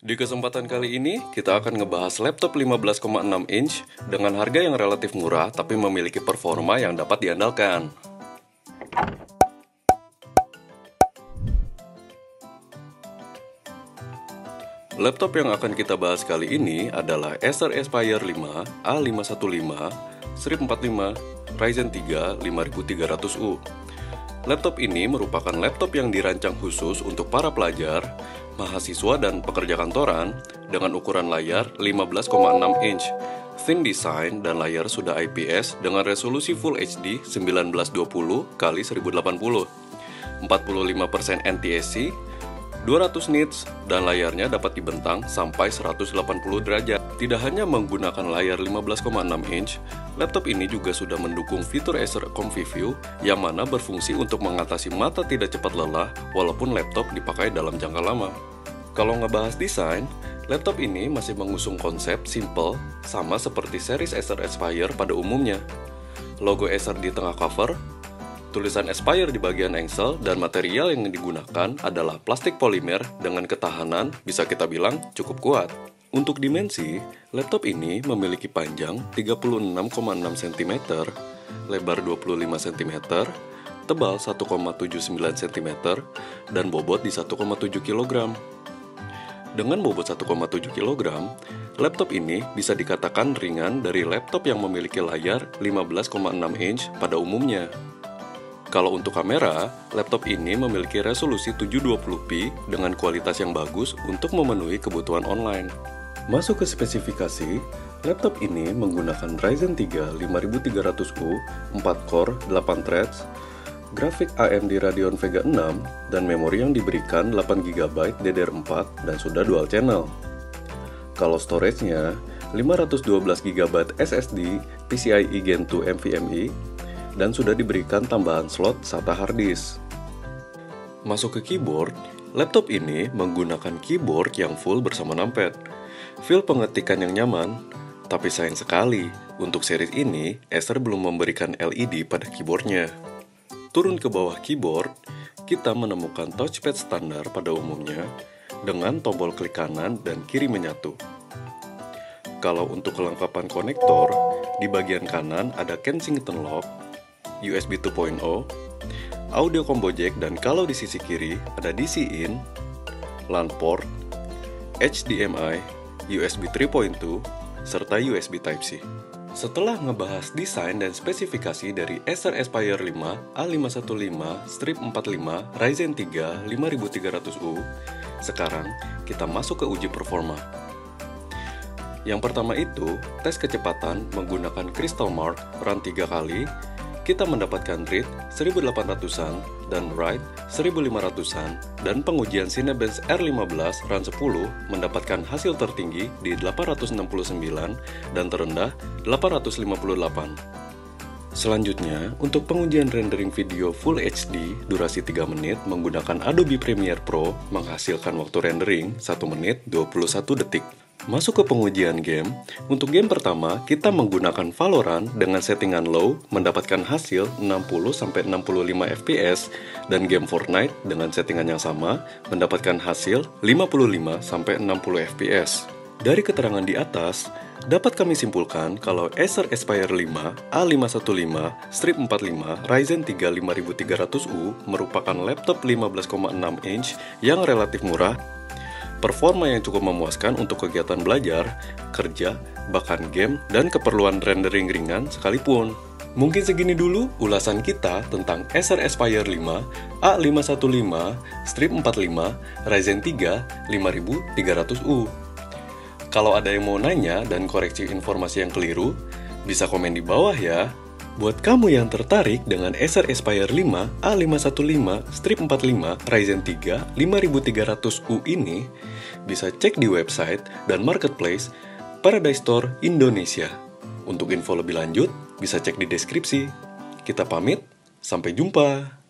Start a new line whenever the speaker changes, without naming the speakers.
Di kesempatan kali ini, kita akan ngebahas laptop 15,6 inch dengan harga yang relatif murah tapi memiliki performa yang dapat diandalkan. Laptop yang akan kita bahas kali ini adalah Acer Aspire 5 A515 strip 45 Ryzen 3 5300U. Laptop ini merupakan laptop yang dirancang khusus untuk para pelajar, mahasiswa, dan pekerja kantoran dengan ukuran layar 15,6 inch, thin design, dan layar sudah IPS dengan resolusi Full HD 1920x1080, 45% NTSC, 200 nits, dan layarnya dapat dibentang sampai 180 derajat. Tidak hanya menggunakan layar 15,6 inch, laptop ini juga sudah mendukung fitur Acer Comfy View yang mana berfungsi untuk mengatasi mata tidak cepat lelah walaupun laptop dipakai dalam jangka lama. Kalau ngebahas desain, laptop ini masih mengusung konsep simple sama seperti series Acer Aspire pada umumnya. Logo Acer di tengah cover, tulisan Aspire di bagian engsel, dan material yang digunakan adalah plastik polimer dengan ketahanan bisa kita bilang cukup kuat. Untuk dimensi, laptop ini memiliki panjang 36,6 cm, lebar 25 cm, tebal 1,79 cm, dan bobot di 1,7 kg. Dengan bobot 1,7 kg, laptop ini bisa dikatakan ringan dari laptop yang memiliki layar 15,6 inch pada umumnya. Kalau untuk kamera, laptop ini memiliki resolusi 720p dengan kualitas yang bagus untuk memenuhi kebutuhan online. Masuk ke spesifikasi, laptop ini menggunakan Ryzen 3 5300U, 4 core, 8 threads, grafik AMD Radeon Vega 6, dan memori yang diberikan 8GB DDR4 dan sudah dual channel. Kalau storage-nya, 512GB SSD PCIe Gen 2 NVMe, dan sudah diberikan tambahan slot SATA hard disk. Masuk ke keyboard, laptop ini menggunakan keyboard yang full bersama numpad. Feel pengetikan yang nyaman, tapi sayang sekali, untuk series ini, Acer belum memberikan LED pada keyboardnya. Turun ke bawah keyboard, kita menemukan touchpad standar pada umumnya, dengan tombol klik kanan dan kiri menyatu. Kalau untuk kelengkapan konektor, di bagian kanan ada Kensington lock, USB 2.0, audio combo jack, dan kalau di sisi kiri ada DC in, LAN port, HDMI, USB 3.2, serta USB Type-C. Setelah ngebahas desain dan spesifikasi dari Acer Aspire 5 A515 strip 45 Ryzen 3 5300U, sekarang kita masuk ke uji performa. Yang pertama itu, tes kecepatan menggunakan Crystal Mark run 3 kali, kita mendapatkan read 1800-an dan write 1500-an, dan pengujian Cinebench R15 run 10 mendapatkan hasil tertinggi di 869 dan terendah 858. Selanjutnya, untuk pengujian rendering video Full HD durasi 3 menit menggunakan Adobe Premiere Pro menghasilkan waktu rendering 1 menit 21 detik. Masuk ke pengujian game. Untuk game pertama, kita menggunakan Valorant dengan settingan low mendapatkan hasil 60-65 fps, dan game Fortnite dengan settingan yang sama mendapatkan hasil 55-60 fps. Dari keterangan di atas, dapat kami simpulkan kalau Acer Aspire 5 A515 strip 45 Ryzen 3 5300U merupakan laptop 15,6 inch yang relatif murah, performa yang cukup memuaskan untuk kegiatan belajar, kerja, bahkan game, dan keperluan rendering ringan sekalipun. Mungkin segini dulu ulasan kita tentang Acer Aspire 5 A515 strip 45 Ryzen 3 5300U. Kalau ada yang mau nanya dan koreksi informasi yang keliru, bisa komen di bawah ya. Buat kamu yang tertarik dengan Acer Aspire 5 A515 strip 45 Ryzen 3 5300U ini, bisa cek di website dan marketplace Paradise Store Indonesia. Untuk info lebih lanjut, bisa cek di deskripsi. Kita pamit, sampai jumpa.